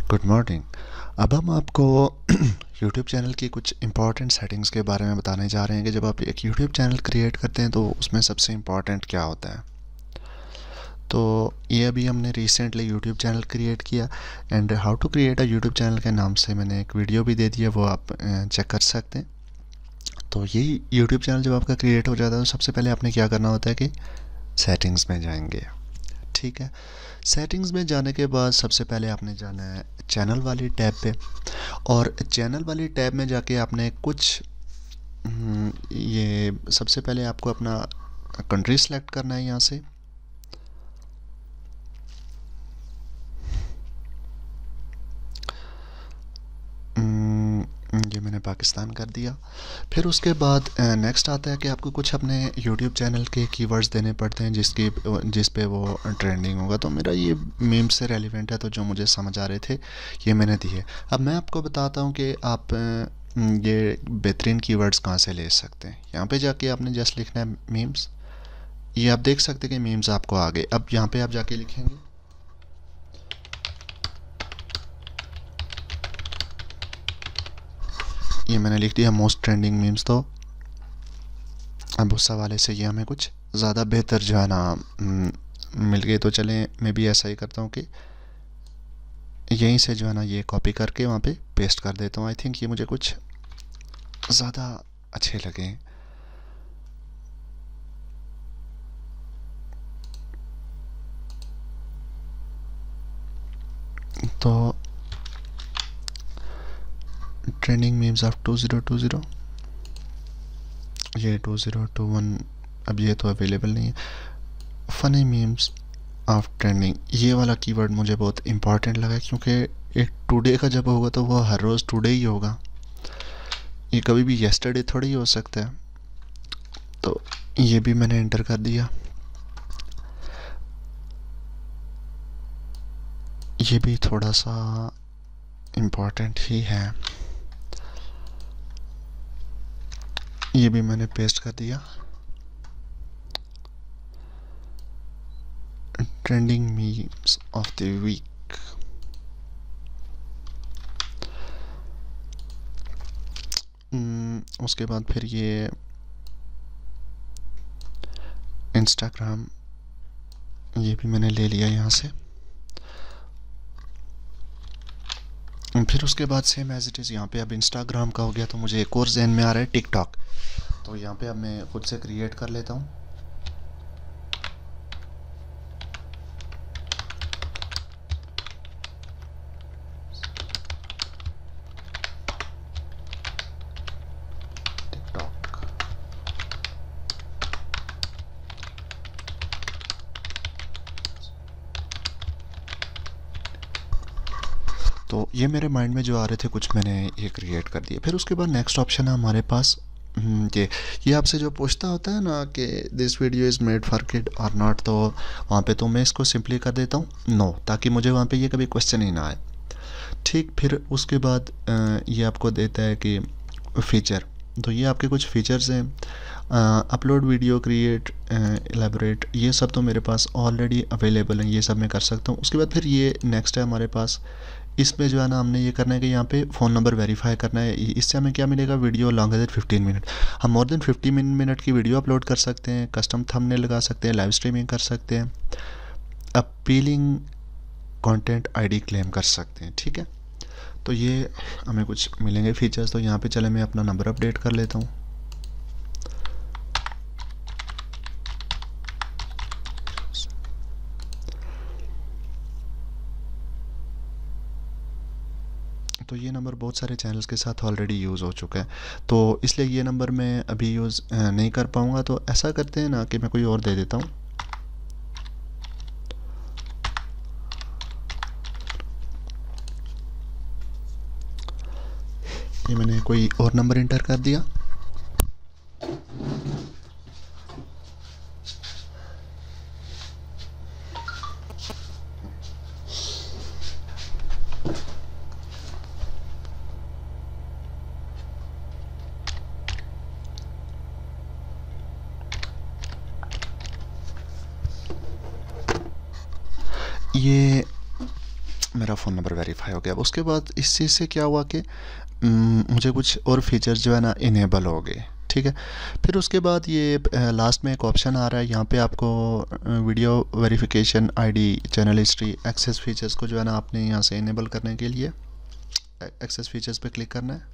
Good morning. अब हम आपको यूट्यूब चैनल की कुछ इंपॉर्टेंट सेटिंग्स के बारे में बताने जा रहे हैं कि जब आप एक यूट्यूब चैनल क्रिएट करते हैं तो उसमें सबसे इम्पॉर्टेंट क्या होता है। तो ये अभी हमने रिसेंटली यूट्यूब चैनल क्रिएट किया and how to create a YouTube channel के नाम से मैंने एक वीडियो भी दे दिया, वो आप चेक कर सकते हैं। तो यही यूट्यूब चैनल जब आपका क्रिएट हो जाता है तो सबसे पहले आपने क्या करना होता है कि सेटिंग्स में जाएंगे। ठीक है, सेटिंग्स में जाने के बाद सबसे पहले आपने जाना है चैनल वाली टैब पे, और चैनल वाली टैब में जाके आपने कुछ ये सबसे पहले आपको अपना कंट्री सेलेक्ट करना है। यहाँ से ये मैंने पाकिस्तान कर दिया। फिर उसके बाद नेक्स्ट आता है कि आपको कुछ अपने यूट्यूब चैनल के कीवर्ड्स देने पड़ते हैं जिस पे वो ट्रेंडिंग होगा। तो मेरा ये मीम से रेलिवेंट है, तो जो मुझे समझ आ रहे थे ये मैंने दिए। अब मैं आपको बताता हूँ कि आप ये बेहतरीन कीवर्ड्स कहाँ से ले सकते हैं। यहाँ पे जाके आपने जस्ट लिखना है मीम्स। ये आप देख सकते हैं कि मीम्स आपको आ गए। अब यहाँ पे आप जाके लिखेंगे ये मैंने लिख दिया मोस्ट ट्रेंडिंग मीम्स। तो अब उस हवाले से ये हमें कुछ ज़्यादा बेहतर जो है ना मिल गए। तो चलें मैं भी ऐसा ही करता हूँ कि यहीं से जो है ना ये कॉपी करके वहाँ पे पेस्ट कर देता हूँ। आई थिंक ये मुझे कुछ ज़्यादा अच्छे लगे। तो ट्रेंडिंग मीम्स ऑफ 2020, ये 2021 अब ये तो अवेलेबल नहीं है। फ़नी मीम्स ऑफ ट्रेंडिंग, ये वाला कीवर्ड मुझे बहुत इंपॉर्टेंट लगा क्योंकि एक टुडे का जब होगा तो वो हर रोज़ टुडे ही होगा, ये कभी भी येस्टरडे थोड़ी ही हो सकता है। तो ये भी मैंने एंटर कर दिया। ये भी थोड़ा सा इम्पॉर्टेंट ही है, ये भी मैंने पेस्ट कर दिया। Trending memes of the week, उसके बाद फिर ये इंस्टाग्राम, ये भी मैंने ले लिया यहाँ से। फिर उसके बाद सेम एज इट इज़ यहाँ पे अब इंस्टाग्राम का हो गया, तो मुझे एक और जहन में आ रहा है टिकटॉक। तो यहाँ पे अब मैं खुद से क्रिएट कर लेता हूँ। टिकटॉक, तो ये मेरे माइंड में जो आ रहे थे कुछ मैंने ये क्रिएट कर दिए। फिर उसके बाद नेक्स्ट ऑप्शन है हमारे पास ये आपसे जो पूछता होता है ना कि this video is made for kid और नॉट, तो वहाँ पे तो मैं इसको सिंपली कर देता हूँ नो, ताकि मुझे वहाँ पे ये कभी क्वेश्चन ही ना आए। ठीक, फिर उसके बाद ये आपको देता है कि फ़ीचर, तो ये आपके कुछ फ़ीचर्स हैं। अपलोड वीडियो, क्रिएट, एलेबोरेट, ये सब तो मेरे पास ऑलरेडी अवेलेबल हैं, ये सब मैं कर सकता हूँ। उसके बाद फिर ये नेक्स्ट है हमारे पास, इसमें जो है ना हमने ये करना है कि यहाँ पे फ़ोन नंबर वेरीफाई करना है। इससे हमें क्या मिलेगा, वीडियो लॉन्गर देन 15 मिनट। हम मोर देन 15 मिनट की वीडियो अपलोड कर सकते हैं, कस्टम थंबनेल लगा सकते हैं, लाइव स्ट्रीमिंग कर सकते हैं, अपीलिंग कंटेंट आईडी क्लेम कर सकते हैं। ठीक है, तो ये हमें कुछ मिलेंगे फीचर्स। तो यहाँ पे चले मैं अपना नंबर अपडेट कर लेता हूँ। तो ये नंबर बहुत सारे चैनल्स के साथ ऑलरेडी यूज़ हो चुका है, तो इसलिए ये नंबर मैं अभी यूज़ नहीं कर पाऊँगा। तो ऐसा करते हैं ना कि मैं कोई और दे देता हूँ। ये मैंने कोई और नंबर इंटर कर दिया। ये मेरा फ़ोन नंबर वेरीफाई हो गया। उसके बाद इस चीज़ से क्या हुआ कि मुझे कुछ और फीचर्स जो है ना इनेबल हो गए, ठीक है। फिर उसके बाद ये लास्ट में एक ऑप्शन आ रहा है, यहाँ पे आपको video verification, ID, channel history, access features को जो है ना आपने यहाँ से इनेबल करने के लिए एक्सेस फीचर्स पे क्लिक करना है।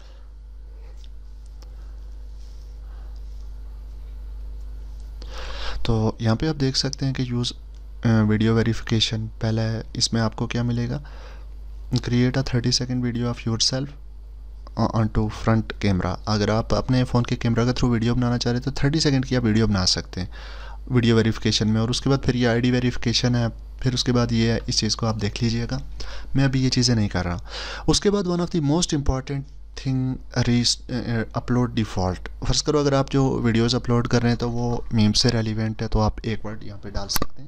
तो यहाँ पे आप देख सकते हैं कि यूज़ वीडियो वेरिफिकेशन पहला है। इसमें आपको क्या मिलेगा, create a 30 second video of yourself on to front camera. अगर आप अपने फ़ोन के कैमरा के थ्रू वीडियो बनाना चाह रहे हैं तो 30 सेकेंड की आप वीडियो बना सकते हैं वीडियो वेरिफिकेशन में। और उसके बाद फिर ये आईडी वेरिफिकेशन है, फिर उसके बाद ये है, इस चीज़ को आप देख लीजिएगा, मैं अभी ये चीज़ें नहीं कर रहा। उसके बाद one of the most important thing, upload default. First करो अगर आप जो वीडियोज़ अपलोड कर रहे हैं तो वो मीम से रेलिवेंट है, तो आप एक वर्ड यहाँ पे डाल सकते हैं,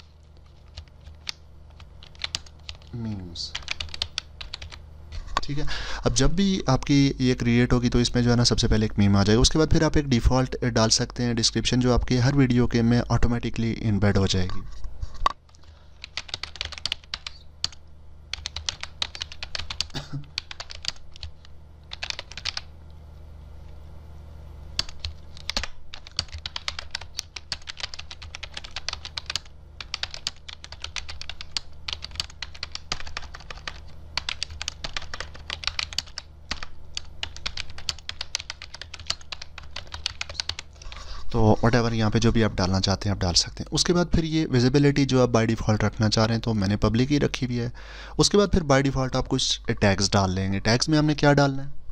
मीम्स, ठीक है। अब जब भी आपकी ये क्रिएट होगी तो इसमें जो है ना सबसे पहले एक मीम आ जाएगा। उसके बाद फिर आप एक डिफ़ॉल्ट डाल सकते हैं डिस्क्रिप्शन, जो आपके हर वीडियो के में ऑटोमेटिकली इनबेड हो जाएगी। तो वट यहाँ पे जो भी आप डालना चाहते हैं आप डाल सकते हैं। उसके बाद फिर ये विजिबिलिटी जो आप बाय डिफ़ॉल्ट रखना चाह रहे हैं तो मैंने पब्लिक ही रखी हुई है। उसके बाद फिर बाय डिफ़ॉल्ट आप कुछ टैग्स डाल लेंगे। टैग्स में हमने क्या डालना है,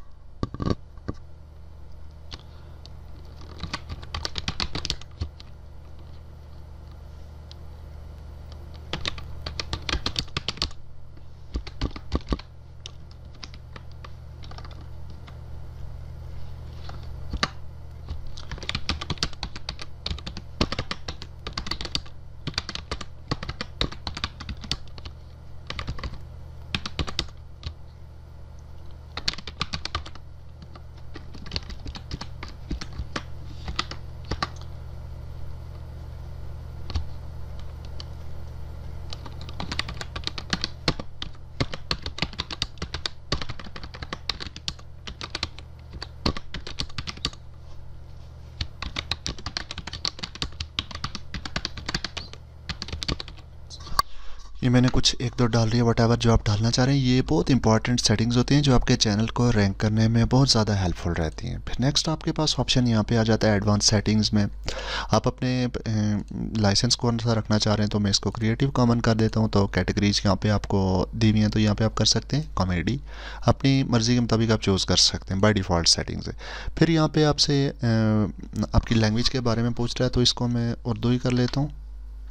ये मैंने कुछ एक दो डाल रही है, वट एवर जो आप डालना चाह रहे हैं। ये बहुत इंपॉर्टेंट सेटिंग्स होती हैं जो आपके चैनल को रैंक करने में बहुत ज़्यादा हेल्पफुल रहती हैं। फिर नेक्स्ट आपके पास ऑप्शन यहाँ पे आ जाता है एडवांस सेटिंग्स में। आप अपने लाइसेंस कौन सा रखना चाह रहे हैं, तो मैं इसको क्रिएटिव कॉमन कर देता हूँ। तो कैटेगरीज यहाँ पे आपको दी हुई हैं, तो यहाँ पे आप कर सकते हैं कॉमेडी, अपनी मर्ज़ी के मुताबिक आप चूज़ कर सकते हैं बाय डिफ़ॉल्ट सेटिंग से। फिर यहाँ पे आपसे आपकी लैंग्वेज के बारे में पूछ रहा है, तो इसको मैं उर्दू ही कर लेता हूँ।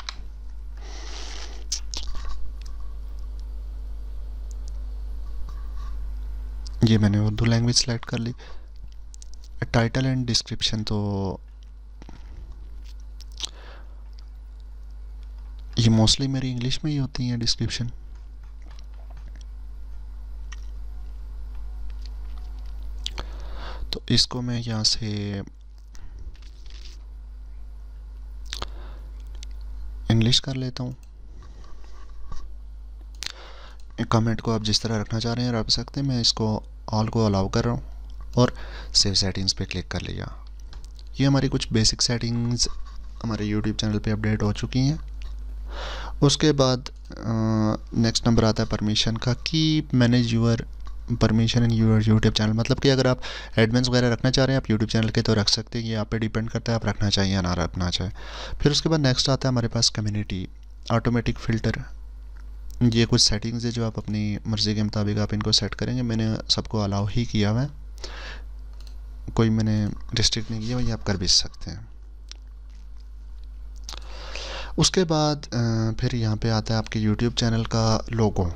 ये मैंने उर्दू लैंग्वेज सेलेक्ट कर ली। टाइटल एंड डिस्क्रिप्शन, तो ये मोस्टली मेरी इंग्लिश में ही होती हैं डिस्क्रिप्शन। तो इसको मैं यहाँ से इंग्लिश कर लेता हूँ। कमेंट को आप जिस तरह रखना चाह रहे हैं रख सकते हैं। मैं इसको ऑल को अलाउ कर रहा हूँ और सेव सेटिंग्स पे क्लिक कर लिया। ये हमारी कुछ बेसिक सेटिंग्स हमारे यूट्यूब चैनल पे अपडेट हो चुकी हैं। उसके बाद नेक्स्ट नंबर आता है परमिशन का, कि manage your permission in your YouTube channel. मतलब कि अगर आप एडमिन्स वगैरह रखना चाह रहे हैं आप यूट्यूब चैनल के, तो रख सकते हैं। ये आप पे डिपेंड करता है आप रखना चाहिए या ना रखना चाहे। फिर उसके बाद नेक्स्ट आता है हमारे पास कम्युनिटी, ऑटोमेटिक फ़िल्टर। ये कुछ सेटिंग्स है जो आप अपनी मर्ज़ी के मुताबिक आप इनको सेट करेंगे। मैंने सबको अलाउ ही किया हुआ है, कोई मैंने रिस्ट्रिक्ट नहीं किया, ये आप कर भी सकते हैं। उसके बाद फिर यहाँ पे आता है आपके YouTube चैनल का लोगो।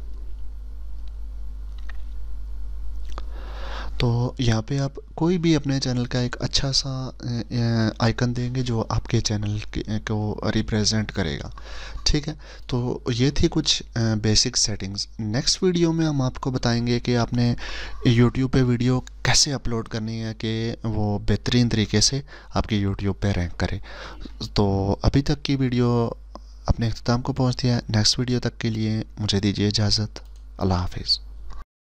तो यहाँ पे आप कोई भी अपने चैनल का एक अच्छा सा आइकन देंगे जो आपके चैनल को रिप्रेजेंट करेगा, ठीक है। तो ये थी कुछ बेसिक सेटिंग्स। नेक्स्ट वीडियो में हम आपको बताएंगे कि आपने YouTube पे वीडियो कैसे अपलोड करनी है कि वो बेहतरीन तरीके से आपके YouTube पे रैंक करे। तो अभी तक की वीडियो अपने अख्ताम को पहुँच दिया। नेक्स्ट वीडियो तक के लिए मुझे दीजिए इजाज़त। अल्लाह हाफिज़।